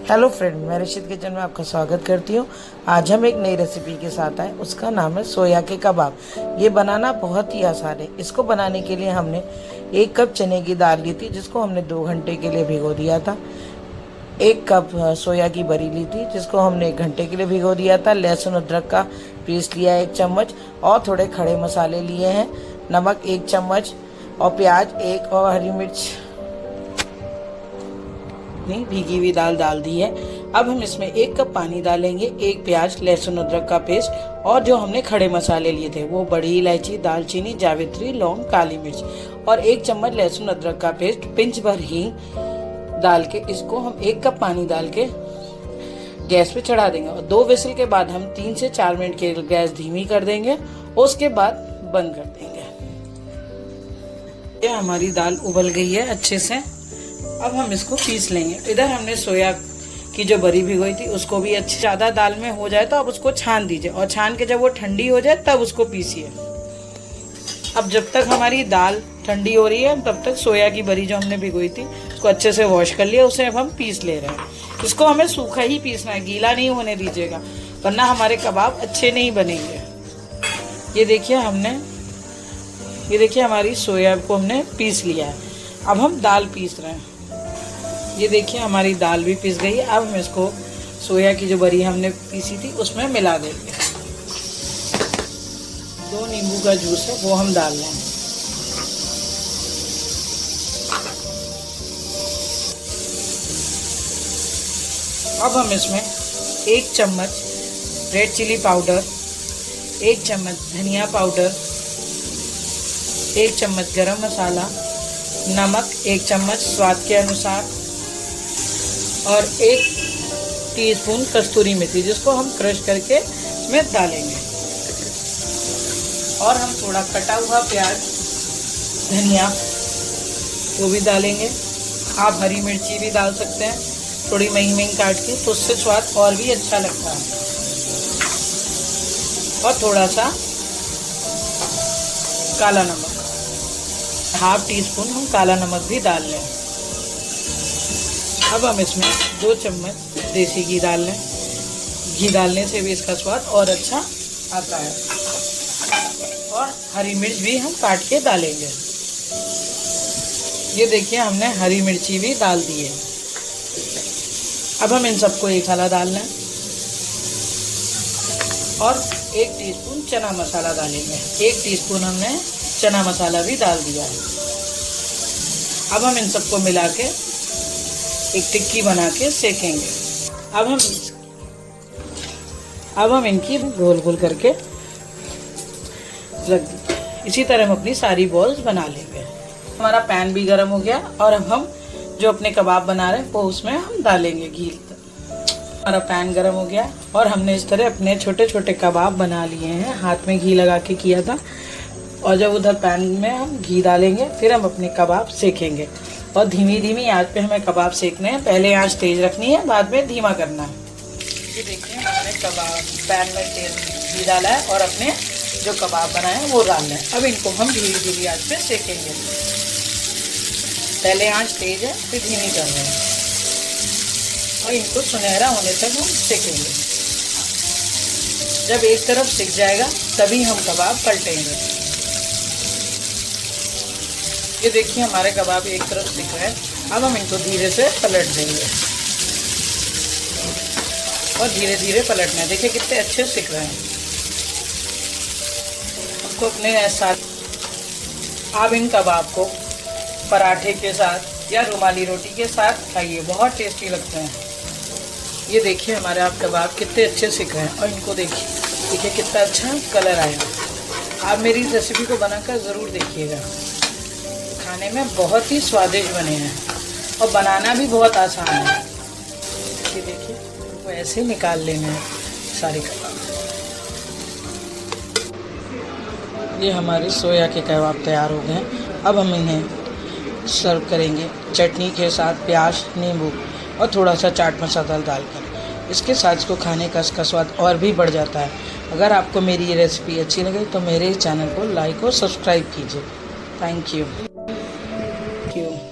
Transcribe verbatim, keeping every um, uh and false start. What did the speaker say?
Hello friend, मैं Rashid kitchen में आपका स्वागत करती हूँ। आज हम एक नई रेसिपी के साथ आए, उसका नाम है सोया के कबाब। ये बनाना बहुत ही आसान है। इसको बनाने के लिए हमने एक कप चने की दाल ली थी, जिसको हमने दो घंटे के लिए भिगो दिया था। एक कप सोया की बरी ली थी, जिसको हमने एक घंटे के लिए भिगो दिया था। लहसुन अदरक का पेस्ट लिया है एक चम्मच, और थोड़े खड़े मसाले लिए हैं। नमक एक चम्मच, और प्याज एक, और हरी मिर्च भीगी हुई दाल डाल दी है। अब हम इसमें एक कप पानी डालेंगे, एक प्याज, लहसुन अदरक का पेस्ट, और जो हमने खड़े मसाले लिए थे वो बड़ी इलायची, दालचीनी, जावित्री, लौंग, काली मिर्च, और एक चम्मच लहसुन अदरक का पेस्ट, पिंच भर हींग डाल के इसको हम एक कप पानी डाल के गैस पे चढ़ा देंगे। और दो विसल के बाद हम तीन से चार मिनट के गैस धीमी कर देंगे, उसके बाद बंद कर देंगे। ये हमारी दाल उबल गई है अच्छे से। अब हम इसको पीस लेंगे। इधर हमने सोया की जो बरी भिगोई थी उसको भी अच्छी, ज्यादा दाल में हो जाए तो आप उसको छान दीजिए, और छान के जब वो ठंडी हो जाए तब उसको पीसिए। अब जब तक हमारी दाल ठंडी हो रही है तब तक सोया की बरी जो हमने भिगोई थी उसको अच्छे से वॉश कर लिया, उसे अब हम पीस ले रहे हैं। इसको हमें सूखा ही पीसना है, गीला नहीं होने दीजिएगा, वरना हमारे कबाब अच्छे नहीं बनेंगे। ये देखिए हमने ये देखिए हमारी सोया को हमने पीस लिया है। अब हम दाल पीस रहे हैं। ये देखिए हमारी दाल भी पिस गई है। अब हम इसको सोया की जो बरी हमने पीसी थी उसमें मिला देंगे। दो नींबू का जूस है वो हम डाल लेंगे। अब हम इसमें एक चम्मच रेड चिली पाउडर, एक चम्मच धनिया पाउडर, एक चम्मच गरम मसाला, नमक एक चम्मच स्वाद के अनुसार, और एक टीस्पून कस्तूरी मेथी, जिसको हम क्रश करके इसमें डालेंगे। और हम थोड़ा कटा हुआ प्याज, धनिया वो भी डालेंगे। आप हरी मिर्ची भी डाल सकते हैं थोड़ी महीन महीन काट के, तो उससे स्वाद और भी अच्छा लगता है। और थोड़ा सा काला नमक, हाफ टी स्पून हम काला नमक भी डाल लें। अब हम इसमें दो चम्मच देसी घी डाल लें। घी डालने से भी इसका स्वाद और अच्छा आता है। और हरी मिर्च भी हम काट के डालेंगे। ये देखिए हमने हरी मिर्ची भी डाल दी है। अब हम इन सबको एक हला डाल लें, और एक टीस्पून चना मसाला डालेंगे। एक टीस्पून हमने चना मसाला भी डाल दिया है। अब हम इन सबको मिला के एक टिक्की बना के सेकेंगे। अब हम अब हम इनकी गोल गोल करके रख देंगे। इसी तरह हम अपनी सारी बॉल्स बना लेंगे। हमारा पैन भी गर्म हो गया, और अब हम जो अपने कबाब बना रहे हैं वो उसमें हम डालेंगे घी। हमारा पैन गर्म हो गया, और हमने इस तरह अपने छोटे छोटे कबाब बना लिए हैं। हाथ में घी लगा के किया था। और जब उधर पैन में हम घी डालेंगे, फिर हम अपने कबाब सेकेंगे। और धीमी धीमी आंच पे हमें कबाब सेकने हैं। पहले आंच तेज रखनी है, बाद में धीमा करना है। ये देखिए हमने कबाब पैन में तेज घी डाला है, और अपने जो कबाब बनाए हैं वो डालना है। अब इनको हम धीमी धीमी आंच पे सेकेंगे। पहले आंच तेज है, फिर धीमी कर रहे हैं, और इनको सुनहरा होने तक हम सेकेंगे। जब एक तरफ सिक जाएगा तभी हम कबाब पलटेंगे। ये देखिए हमारे कबाब एक तरफ सिक रहे हैं। अब हम इनको धीरे से पलट देंगे, और धीरे धीरे पलटना है। देखिए कितने अच्छे सिक रहे हैं। आपको अपने साथ आप इन कबाब को पराठे के साथ या रुमाली रोटी के साथ खाइए, बहुत टेस्टी लगते हैं। ये देखिए हमारे आप कबाब कितने अच्छे सिक रहे हैं, और इनको देखिए देखिए कितना अच्छा कलर आया। आप मेरी रेसिपी को बनाकर ज़रूर देखिएगा। खाने में बहुत ही स्वादिष्ट बने हैं, और बनाना भी बहुत आसान है। ये देखिए वो ऐसे निकाल लेना है सारे कबाब। ये हमारे सोया के कबाब तैयार हो गए। अब हम इन्हें सर्व करेंगे चटनी के साथ, प्याज, नींबू और थोड़ा सा चाट मसाला डालकर। इसके साथ इसको खाने का इसका स्वाद और भी बढ़ जाता है। अगर आपको मेरी ये रेसिपी अच्छी लगे तो मेरे चैनल को लाइक और सब्सक्राइब कीजिए। Thank you. Thank you.